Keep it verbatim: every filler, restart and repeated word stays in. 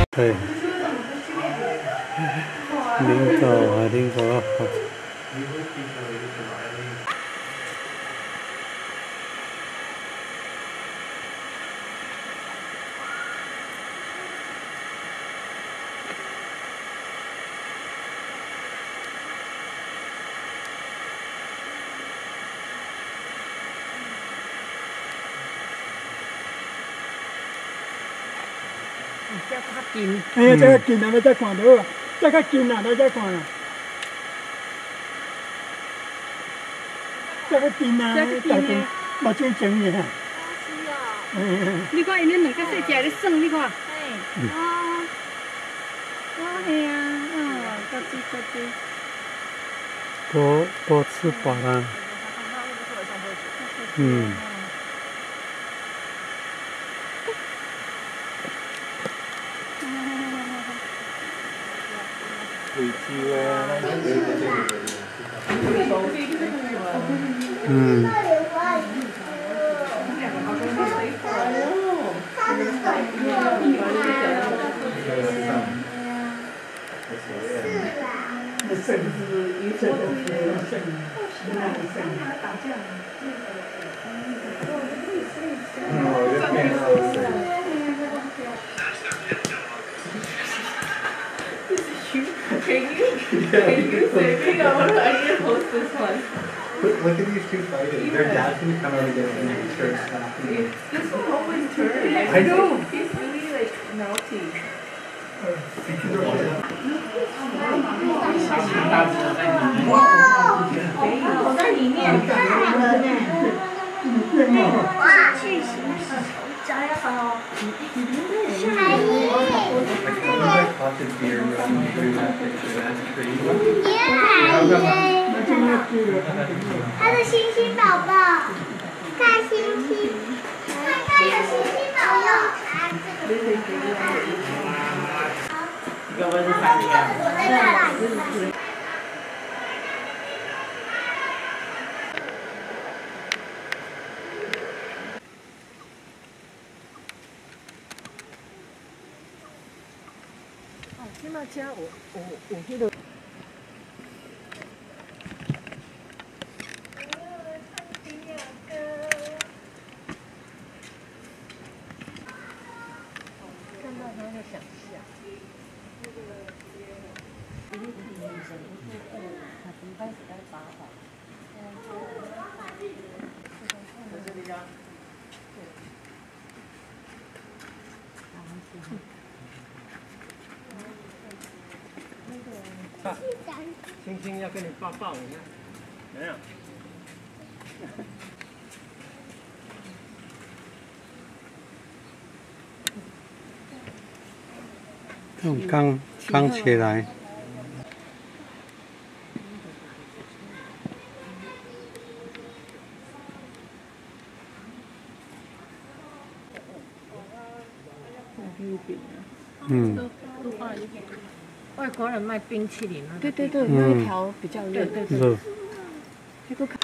对，领导啊，领导啊。 近， 哎呀，这个近啊，你再看到啊，这个近啊，你再看啊，这个近啊，这个近，目睭睁嘅。 是啊。 嗯。 你看，因恁两个细只咧耍，你看。嘿。哦。哦，嘿啊，哦，高级高级。 多多吃饱了。嗯。嗯。 是啦。 Can you, can you say me? I want to post this one. Look at these two fighting. Their dad's gonna come out and get them and start slapping. This one always turns. I know. He's really like melty. 口在里面，太冷了呢。哇，去洗手，加油好。还有。他的星星宝宝，看星星，看看有星星宝宝。 这个是反的。 我在那里。 即马遮有有有迄个。看到他就想笑。开始在撒谎。在这里呀。对。星星要跟你抱抱，你看，没有？ 刚刚起来。嗯。外国人卖冰淇淋啊。对对对，有一条比较热。对对对。热。这个看。